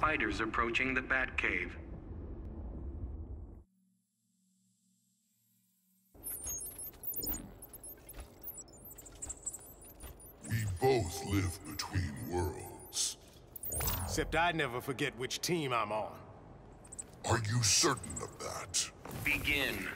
spiders approaching the Batcave. We both live between worlds. Except I never forget which team I'm on. Are you certain of that? Begin.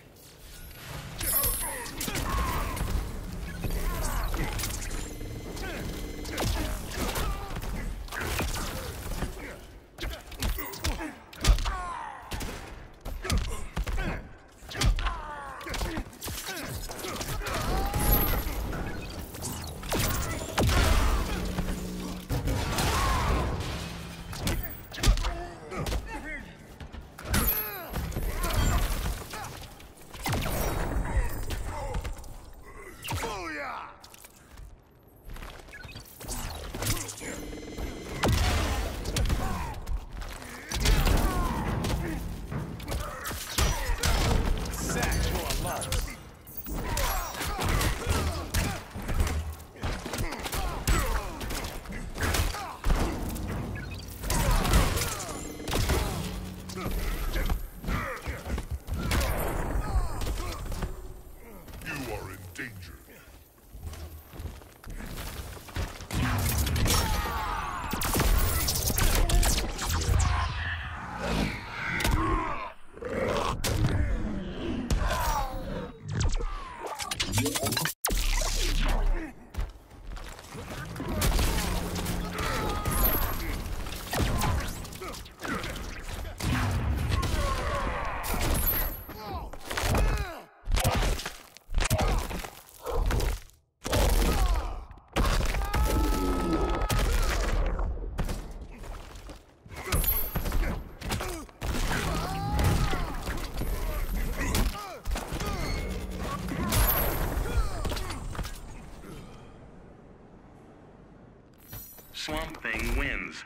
Swamp Thing wins.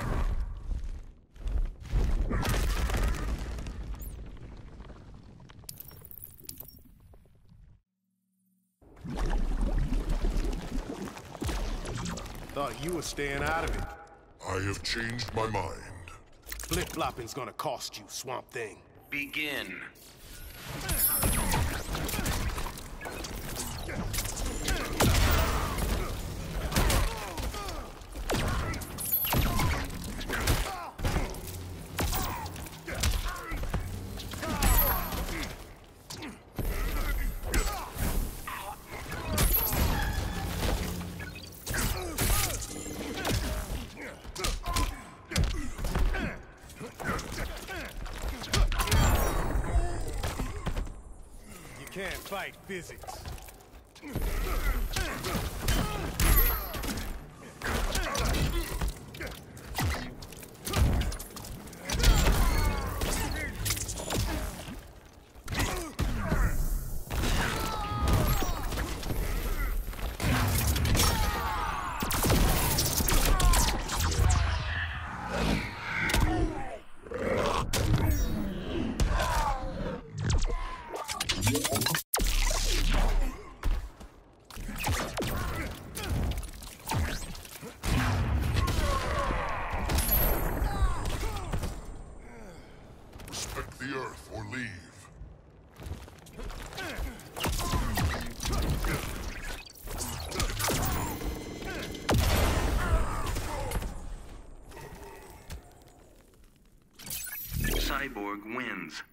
Thought you were staying out of it. I have changed my mind. Flip-flopping's gonna cost you, Swamp Thing. Begin. Can't fight physics. Respect the earth or leave. Cyborg wins.